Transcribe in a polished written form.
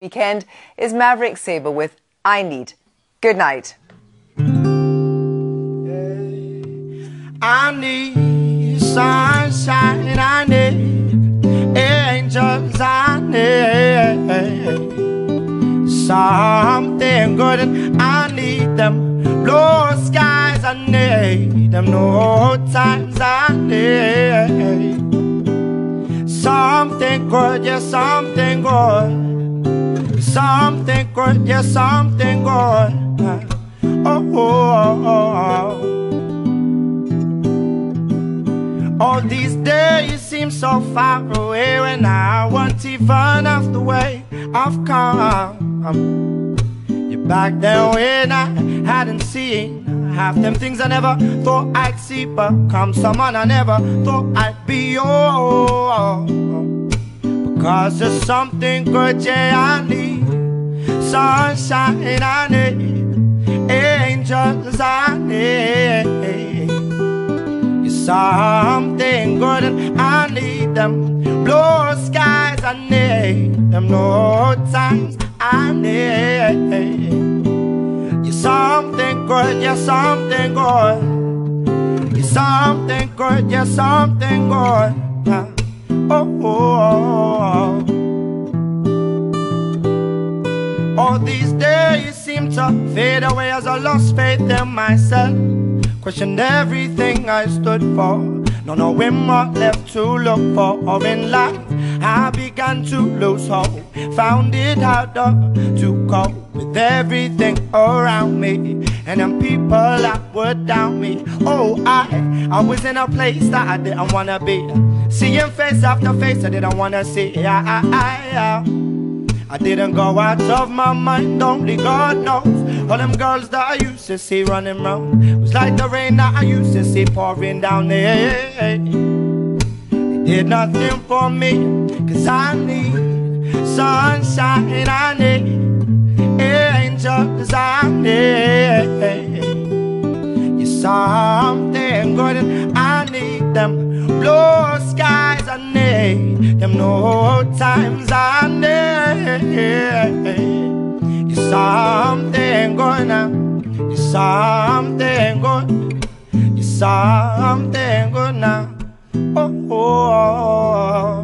Weekend is Maverick Sabre with I Need. Good night. I need sunshine, I need angels, I need something good, and I need them blue skies, I need them no times, I need something good, yeah, something good. Something good, yeah, something good. All these days seem so far away when I want even half the way I've come. You're back there when I hadn't seen half them things I never thought I'd see, but come someone I never thought I'd be. Because there's something good, yeah, I need sunshine, I need angels, I need something good, and I need them blue skies, I need them no times, I need you something good, yeah, something good, you something good, yeah, something good. All these days seem to fade away as I lost faith in myself. Questioned everything I stood for, not knowing what left to look for. Or in life I began to lose hope, found it harder to cope with everything around me, and them people that would doubt me. Oh, I was in a place that I didn't wanna be, seeing face after face I didn't wanna see. I didn't go out of my mind, only God knows. All them girls that I used to see running round was like the rain that I used to see pouring down there. They did nothing for me, cause I need sunshine, I need angels, I need you something good, and I need them blue skies, I need them no times, I need you something good now, you something good, you something good now. Oh.